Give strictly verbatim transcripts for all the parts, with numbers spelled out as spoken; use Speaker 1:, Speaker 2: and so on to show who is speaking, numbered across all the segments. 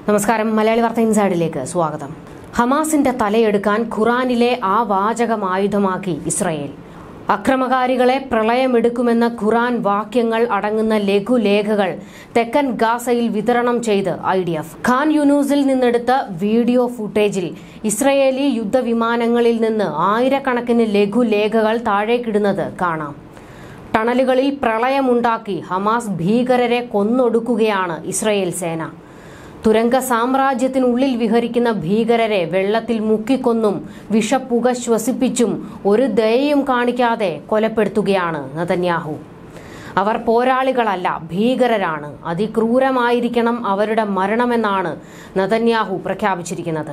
Speaker 1: നമസ്കാരം. മലയാളി വാർത്ത ഇൻസൈഡിലേക്ക് സ്വാഗതം. ഹമാസിന്റെ തലയെടുക്കാൻ ഖുറാനിലെ ആ വാചകം ആയുധമാക്കി ഇസ്രയേൽ. അക്രമകാരികളെ പ്രളയമെടുക്കുമെന്ന ഖുറാൻ വാക്യങ്ങൾ അടങ്ങുന്ന ലഘുലേഖകൾ തെക്കൻ ഗാസയിൽ വിതരണം ചെയ്ത് ഐ ഡി എഫ്. ഖാൻ യൂനൂസിൽ നിന്നെടുത്ത വീഡിയോ ഫുട്ടേജിൽ ഇസ്രയേലി യുദ്ധവിമാനങ്ങളിൽ നിന്ന് ആയിരക്കണക്കിന് ലഘുലേഖകൾ താഴേക്കിടുന്നത് കാണാം. ടണലുകളിൽ പ്രളയമുണ്ടാക്കി ഹമാസ് ഭീകരരെ കൊന്നൊടുക്കുകയാണ് ഇസ്രയേൽ സേന. തുരങ്ക സാമ്രാജ്യത്തിനുള്ളിൽ വിഹരിക്കുന്ന ഭീകരരെ വെള്ളത്തിൽ മുക്കിക്കൊന്നും വിഷപ്പുക ശ്വസിപ്പിച്ചും ഒരു ദയയും കാണിക്കാതെ കൊലപ്പെടുത്തുകയാണ് നെതന്യാഹു. അവർ പോരാളികളല്ല, ഭീകരരാണ്. അതിക്രൂരമായിരിക്കണം അവരുടെ മരണമെന്നാണ് നെതന്യാഹു പ്രഖ്യാപിച്ചിരിക്കുന്നത്.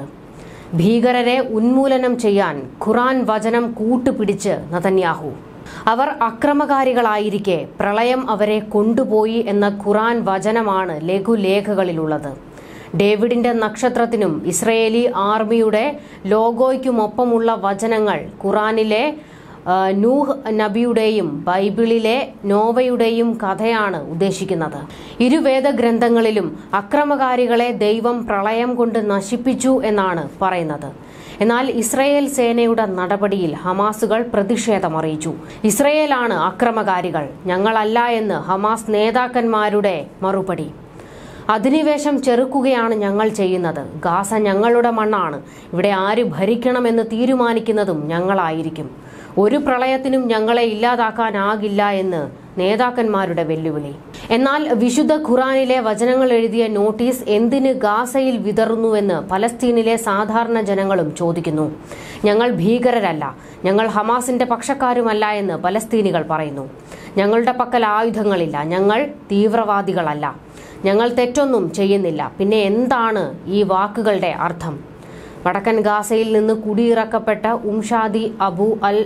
Speaker 1: ഭീകരരെ ഉന്മൂലനം ചെയ്യാൻ ഖുറാൻ വചനം കൂട്ടുപിടിച്ച് നെതന്യാഹു. അവർ അക്രമകാരികളായിരിക്കെ പ്രളയം അവരെ കൊണ്ടുപോയി എന്ന ഖുറാൻ വചനമാണ് ലഘുലേഖകളിലുള്ളത്. ഡേവിഡിന്റെ നക്ഷത്രത്തിനും ഇസ്രയേലി ആർമിയുടെ ലോഗോയ്ക്കുമൊപ്പമുള്ള വചനങ്ങൾ ഖുറാനിലെ നൂഹ് നബിയുടെയും ബൈബിളിലെ നോവയുടെയും കഥയാണ് ഉദ്ദേശിക്കുന്നത്. ഇരു വേദഗ്രന്ഥങ്ങളിലും അക്രമകാരികളെ ദൈവം പ്രളയം കൊണ്ട് നശിപ്പിച്ചു എന്നാണ് പറയുന്നത്. എന്നാൽ ഇസ്രയേൽ സേനയുടെ നടപടിയിൽ ഹമാസുകൾ പ്രതിഷേധമറിയിച്ചു. ഇസ്രയേലാണ് അക്രമകാരികൾ, ഞങ്ങളല്ല എന്ന് ഹമാസ് നേതാക്കന്മാരുടെ മറുപടി. അധിനിവേശം ചെറുക്കുകയാണ് ഞങ്ങൾ ചെയ്യുന്നത്. ഗാസ ഞങ്ങളുടെ മണ്ണാണ്. ഇവിടെ ആര് ഭരിക്കണമെന്ന് തീരുമാനിക്കുന്നതും ഞങ്ങളായിരിക്കും. ഒരു പ്രളയത്തിനും ഞങ്ങളെ ഇല്ലാതാക്കാനാകില്ല എന്ന് നേതാക്കന്മാരുടെ വെല്ലുവിളി. എന്നാൽ വിശുദ്ധ ഖുറാനിലെ വചനങ്ങൾ എഴുതിയ നോട്ടീസ് എന്തിന് ഗാസയിൽ വിതറുന്നുവെന്ന് പലസ്തീനിലെ സാധാരണ ജനങ്ങളും ചോദിക്കുന്നു. ഞങ്ങൾ ഭീകരരല്ല, ഞങ്ങൾ ഹമാസിന്റെ പക്ഷക്കാരുമല്ല എന്ന് പലസ്തീനികൾ പറയുന്നു. ഞങ്ങളുടെ പക്കൽ ആയുധങ്ങളില്ല, ഞങ്ങൾ തീവ്രവാദികളല്ല, ഞങ്ങൾ തെറ്റൊന്നും ചെയ്യുന്നില്ല. പിന്നെ എന്താണ് ഈ വാക്കുകളുടെ അർത്ഥം? വടക്കൻ ഗാസയിൽ നിന്ന് കുടിയിറക്കപ്പെട്ട ഉംഷാദി അബു അൽ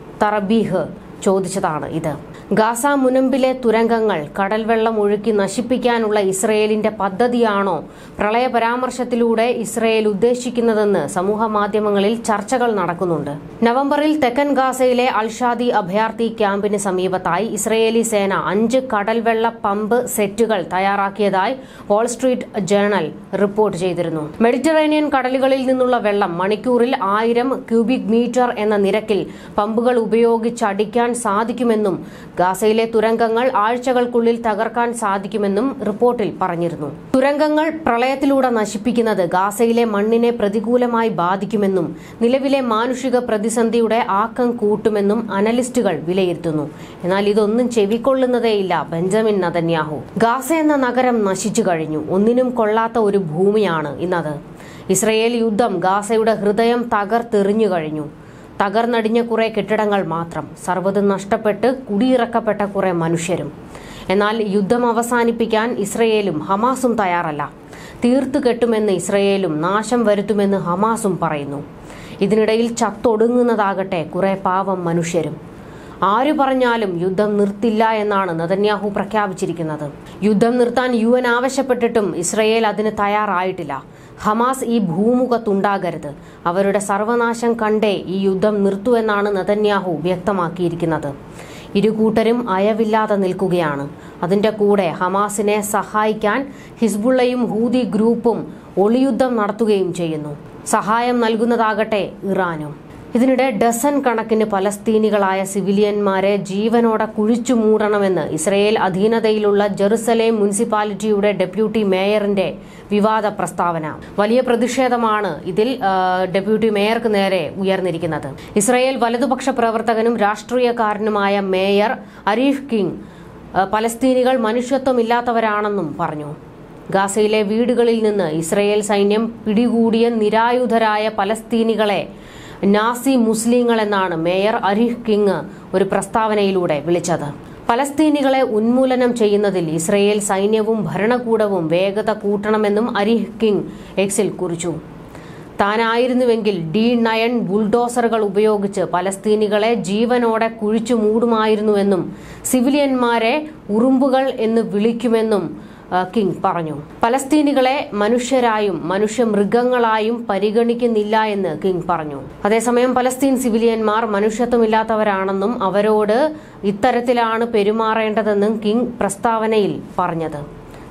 Speaker 1: തറബീഹ് ചോദിച്ചതാണ് ഇത്. ഗാസ മുനമ്പിലെ തുരങ്കങ്ങൾ കടൽവെള്ളം ഒഴുക്കി നശിപ്പിക്കാനുള്ള ഇസ്രയേലിന്റെ പദ്ധതിയാണോ പ്രളയ പരാമർശത്തിലൂടെ ഇസ്രയേൽ ഉദ്ദേശിക്കുന്നതെന്ന് സമൂഹ മാധ്യമങ്ങളിൽ ചർച്ചകൾ നടക്കുന്നുണ്ട്. നവംബറിൽ തെക്കൻ ഗാസയിലെ അൽഷാദി അഭയാർത്ഥി ക്യാമ്പിന് സമീപത്തായി ഇസ്രയേലി സേന അഞ്ച് കടൽവെള്ള പമ്പ് സെറ്റുകൾ തയ്യാറാക്കിയതായി വാൾസ്ട്രീറ്റ് ജേണൽ റിപ്പോർട്ട് ചെയ്തിരുന്നു. മെഡിറ്ററേനിയൻ കടലുകളിൽ നിന്നുള്ള വെള്ളം മണിക്കൂറിൽ ആയിരം ക്യൂബിക് മീറ്റർ എന്ന നിരക്കിൽ പമ്പുകൾ ഉപയോഗിച്ച് അടിക്കാൻ സാധിക്കുമെന്നും ഗാസയിലെ തുരങ്കങ്ങൾ ആഴ്ചകൾക്കുള്ളിൽ തകർക്കാൻ സാധിക്കുമെന്നും റിപ്പോർട്ടിൽ പറഞ്ഞിരുന്നു. തുരങ്കങ്ങൾ പ്രളയത്തിലൂടെ നശിപ്പിക്കുന്നത് ഗാസയിലെ മണ്ണിനെ പ്രതികൂലമായി ബാധിക്കുമെന്നും നിലവിലെ മാനുഷിക പ്രതിസന്ധിയുടെ ആക്കം കൂട്ടുമെന്നും അനലിസ്റ്റുകൾ വിലയിരുത്തുന്നു. എന്നാൽ ഇതൊന്നും ചെവിക്കൊള്ളുന്നതേയില്ല ബെഞ്ചമിൻ നെതന്യാഹു. ഗാസ എന്ന നഗരം നശിച്ചു കഴിഞ്ഞു. ഒന്നിനും കൊള്ളാത്ത ഒരു ഭൂമിയാണ് ഇന്നത്. ഇസ്രയേൽ യുദ്ധം ഗാസയുടെ ഹൃദയം തകർത്തെറിഞ്ഞു കഴിഞ്ഞു. തകർന്നടിഞ്ഞ കുറെ കെട്ടിടങ്ങൾ മാത്രം, സർവ്വതും നഷ്ടപ്പെട്ട് കുടിയിറക്കപ്പെട്ട കുറെ മനുഷ്യരും. എന്നാൽ യുദ്ധം അവസാനിപ്പിക്കാൻ ഇസ്രയേലും ഹമാസും തയ്യാറല്ല. തീർത്തു കെട്ടുമെന്ന് ഇസ്രയേലും നാശം വരുത്തുമെന്ന് ഹമാസും പറയുന്നു. ഇതിനിടയിൽ ചത്തൊടുങ്ങുന്നതാകട്ടെ കുറെ പാവം മനുഷ്യരും. ആരു പറഞ്ഞാലും യുദ്ധം നിർത്തില്ല എന്നാണ് നെതന്യാഹു പ്രഖ്യാപിച്ചിരിക്കുന്നത്. യുദ്ധം നിർത്താൻ യു എൻ ആവശ്യപ്പെട്ടിട്ടും ഇസ്രയേൽ അതിന് തയ്യാറായിട്ടില്ല. ഹമാസ് ഈ ഭൂമുഖത്തുണ്ടാകരുത്, അവരുടെ സർവനാശം കണ്ടേ ഈ യുദ്ധം നിർത്തൂ എന്നാണ് നെതന്യാഹു വ്യക്തമാക്കിയിരിക്കുന്നത്. ഇരുകൂട്ടരും അയവില്ലാതെ നിൽക്കുകയാണ്. അതിന്റെ കൂടെ ഹമാസിനെ സഹായിക്കാൻ ഹിസ്ബുള്ളയും ഹൂതി ഗ്രൂപ്പും ഒളിയുദ്ധം നടത്തുകയും ചെയ്യുന്നു. സഹായം നൽകുന്നതാകട്ടെ ഇറാനും. ഇതിനിടെ ഡസൻ കണക്കിന് പലസ്തീനികളായ സിവിലിയന്മാരെ ജീവനോടെ കുഴിച്ചു മൂടണമെന്ന് ഇസ്രയേൽ അധീനതയിലുള്ള ജെറുസലേം മുനിസിപ്പാലിറ്റിയുടെ ഡെപ്യൂട്ടി മേയറിന്റെ വിവാദ പ്രസ്താവന. വലിയ പ്രതിഷേധമാണ് ഇതിൽ ഡെപ്യൂട്ടി മേയർക്ക് നേരെ ഉയർന്നിരിക്കുന്നത്. ഇസ്രയേൽ വലതുപക്ഷ പ്രവർത്തകനും രാഷ്ട്രീയക്കാരനുമായ മേയർ അരീഫ് കിങ് പലസ്തീനികൾ മനുഷ്യത്വമില്ലാത്തവരാണെന്നും പറഞ്ഞു. ഗാസയിലെ വീടുകളിൽ നിന്ന് ഇസ്രയേൽ സൈന്യം പിടികൂടിയ നിരായുധരായ പലസ്തീനികളെ നാസി മുസ്ലിങ്ങൾ എന്നാണ് മേയർ അരീഫ് കിങ് ഒരു പ്രസ്താവനയിലൂടെ വിളിച്ചത്. പലസ്തീനികളെ ഉന്മൂലനം ചെയ്യുന്നതിൽ ഇസ്രയേൽ സൈന്യവും ഭരണകൂടവും വേഗത കൂട്ടണമെന്നും അരീഫ് കിങ് എക്സിൽ കുറിച്ചു. താനായിരുന്നുവെങ്കിൽ ഡി നയൻ ബുൾഡോസറുകൾ ഉപയോഗിച്ച് പലസ്തീനികളെ ജീവനോടെ കുഴിച്ചു മൂടുമായിരുന്നുവെന്നും സിവിലിയന്മാരെ ഉറുമ്പുകൾ എന്ന് വിളിക്കുമെന്നും കിങ് പറഞ്ഞു. പലസ്തീനികളെ മനുഷ്യരായും മനുഷ്യമൃഗങ്ങളായും പരിഗണിക്കുന്നില്ല എന്ന് കിങ് പറഞ്ഞു. അതേസമയം പലസ്തീൻ സിവിലിയന്മാർ മനുഷ്യത്വമില്ലാത്തവരാണെന്നും അവരോട് ഇത്തരത്തിലാണ് പെരുമാറേണ്ടതെന്നും കിങ് പ്രസ്താവനയിൽ പറഞ്ഞത്.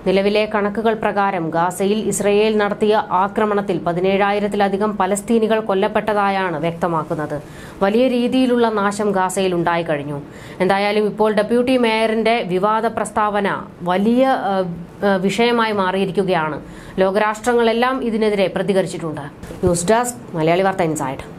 Speaker 1: നിലവിലെ കണക്കുകൾ പ്രകാരം ഗാസയിൽ ഇസ്രയേൽ നടത്തിയ ആക്രമണത്തിൽ പതിനേഴായിരത്തിലധികം പലസ്തീനികൾ കൊല്ലപ്പെട്ടതായാണ് വ്യക്തമാക്കുന്നത്. വലിയ രീതിയിലുള്ള നാശം ഗാസയിൽ ഉണ്ടായിക്കഴിഞ്ഞു. എന്തായാലും ഇപ്പോൾ ഡെപ്യൂട്ടി മേയറിന്റെ വിവാദ പ്രസ്താവന വലിയ വിഷയമായി മാറിയിരിക്കുകയാണ്. ലോകരാഷ്ട്രങ്ങളെല്ലാം ഇതിനെതിരെ പ്രതികരിച്ചിട്ടുണ്ട്. ന്യൂസ് ഡെസ്ക് മലയാളി വാർത്ത ഇൻസൈഡ്.